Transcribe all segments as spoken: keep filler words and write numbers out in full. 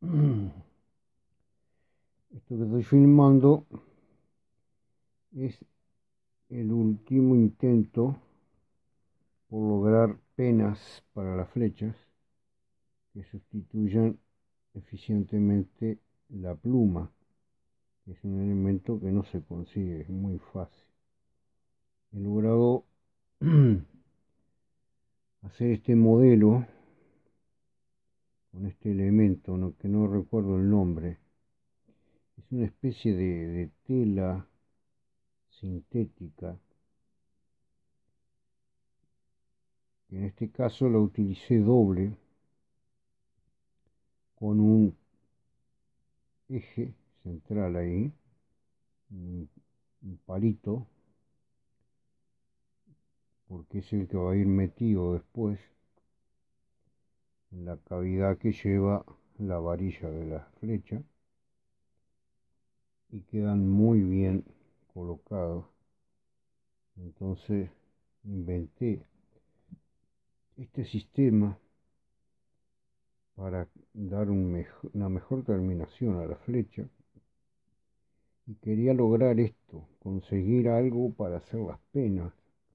Esto que estoy filmando es el último intento por lograr penas para las flechas que sustituyan eficientemente la pluma, que es un elemento que no se consigue, es muy fácil. He logrado hacer este modelo con este elemento, ¿no? Que no recuerdo el nombre. Es una especie de, de tela sintética, que en este caso la utilicé doble con un eje central ahí, un, un palito, porque es el que va a ir metido después en la cavidad que lleva la varilla de la flecha, y quedan muy bien colocados. Entonces inventé este sistema para dar un mejor, una mejor terminación a la flecha, y quería lograr esto, conseguir algo para hacer las penas,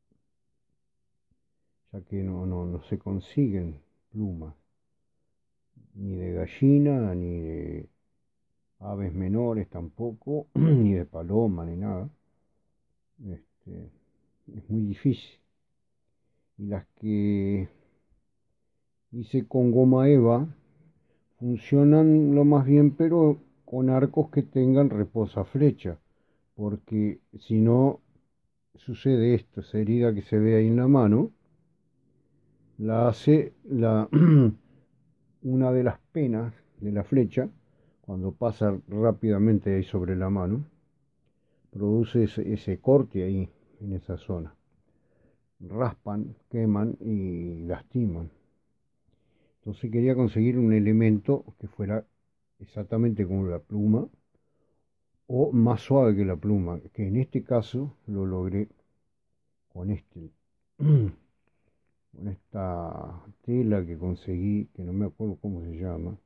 ya que no, no, no se consiguen plumas, ni de gallina, ni de aves menores tampoco, ni de paloma, ni nada. Este, es muy difícil. Y las que hice con goma eva funcionan lo más bien, pero con arcos que tengan reposaflecha, porque si no sucede esto, esa herida que se ve ahí en la mano, la hace la, una de las penas de la flecha, cuando pasa rápidamente ahí sobre la mano, produce ese, ese corte ahí en esa zona. Raspan, queman y lastiman. Entonces quería conseguir un elemento que fuera exactamente como la pluma o más suave que la pluma, que en este caso lo logré con este con esta tela que conseguí, que no me acuerdo cómo se llama.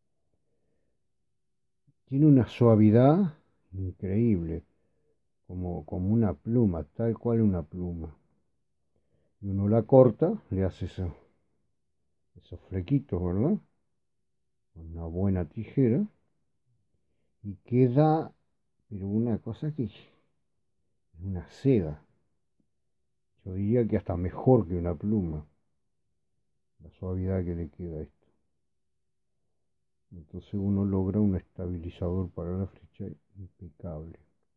Tiene una suavidad increíble, como, como una pluma, tal cual una pluma. Y uno la corta, le hace eso, esos flequitos, ¿verdad? Con una buena tijera, y queda, pero una cosa que es una seda. Yo diría que hasta mejor que una pluma, la suavidad que le queda a esto. Entonces uno logra un estabilizador para la flecha impecable.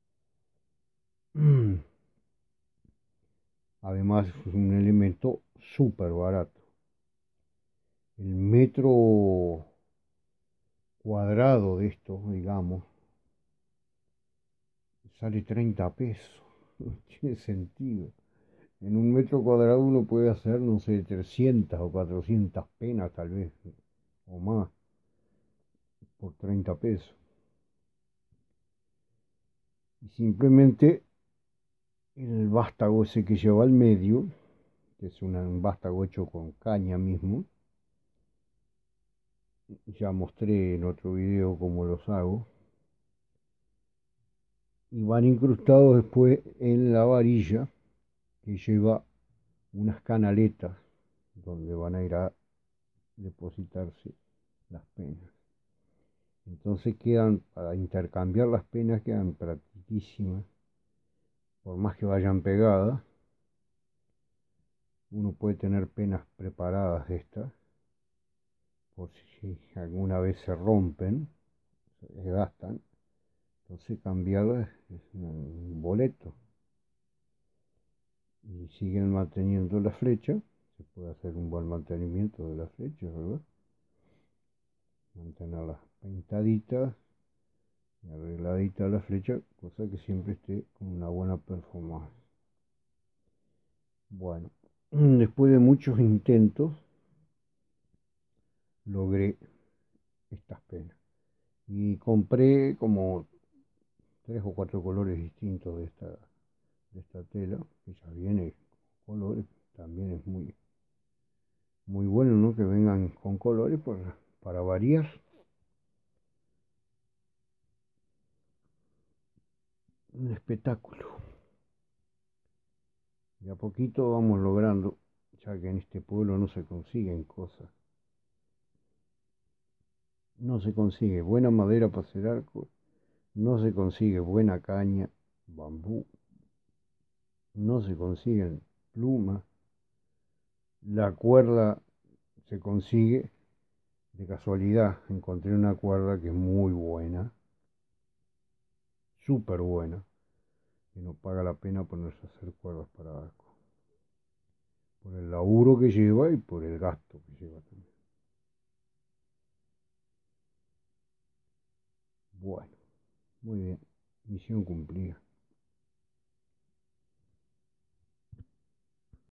Además es un elemento súper barato. El metro cuadrado de esto, digamos, sale treinta pesos. No tiene sentido. En un metro cuadrado uno puede hacer, no sé, trescientas o cuatrocientas penas tal vez, o más, por treinta pesos. Y simplemente el vástago ese que lleva al medio, que es una, un vástago hecho con caña mismo, ya mostré en otro video cómo los hago, y van incrustados después en la varilla que lleva unas canaletas donde van a ir a depositarse las penas. Entonces quedan, para intercambiar las penas, quedan practicísimas, por más que vayan pegadas. Uno puede tener penas preparadas de estas, por si alguna vez se rompen, se desgastan. Entonces cambiarlas es un boleto. Y siguen manteniendo la flecha. Se puede hacer un buen mantenimiento de la flecha, ¿verdad? Mantenerlas pintaditas y arregladita la flecha, cosa que siempre esté con una buena performance. Bueno, después de muchos intentos logré estas penas, y compré como tres o cuatro colores distintos de esta, de esta tela, que ya viene con colores. También es muy, muy bueno, ¿no?, que vengan con colores para, para variar. un espectáculo. De a poquito vamos logrando, ya que en este pueblo no se consiguen cosas. No se consigue buena madera para hacer arco, no se consigue buena caña, bambú, no se consiguen plumas, la cuerda se consigue, de casualidad encontré una cuerda que es muy buena, súper buena, que no paga la pena ponerse a hacer cuerdas para arco, por el laburo que lleva y por el gasto que lleva también. Bueno, muy bien, misión cumplida.